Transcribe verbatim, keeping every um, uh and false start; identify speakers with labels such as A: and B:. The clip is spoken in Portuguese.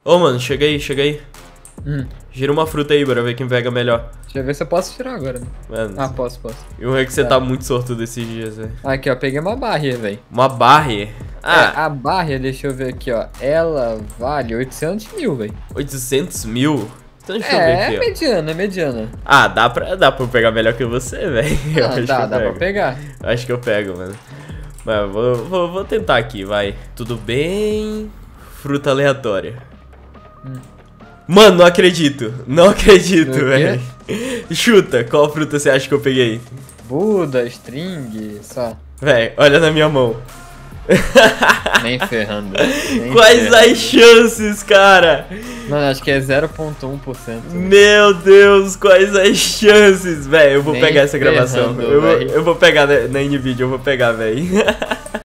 A: Ô, mano, chega aí, chega aí.
B: Hum.
A: Gira uma fruta aí, bora ver quem pega melhor.
B: Deixa eu ver se eu posso tirar agora. Né?
A: Mano,
B: Ah, posso, posso.
A: e o é que você
B: Tá.
A: tá muito sortudo esses dias, velho.
B: Aqui, ó, peguei uma barra, velho.
A: Uma barre. Ah,
B: É, a barra, deixa eu ver aqui, ó. Ela vale oitocentos mil, velho.
A: oitocentos mil? Então deixa eu ver
B: É,
A: aqui,
B: é
A: ó.
B: mediana, é mediana.
A: Ah, dá pra, dá pra eu pegar melhor que você, velho. Eu
B: Ah,
A: acho que
B: dá,
A: eu
B: dá pra
A: pego.
B: pegar.
A: Acho que eu pego, mano. Mas vou, vou, vou tentar aqui, vai. Tudo bem? Fruta aleatória.
B: Hum.
A: Mano, não acredito. Não acredito,
B: O quê?
A: velho. Chuta, qual fruta você acha que eu peguei?
B: Buda, string, só.
A: Véi, olha na minha mão.
B: Nem ferrando. Nem
A: Quais
B: ferrando.
A: as chances, cara?
B: Mano, acho que é zero vírgula um por cento.
A: Meu Deus, quais as chances, velho? Eu vou
B: Nem
A: pegar essa gravação.
B: ferrando,
A: Eu vou,
B: véi.
A: eu vou pegar na, na Nvidia, eu vou pegar, velho.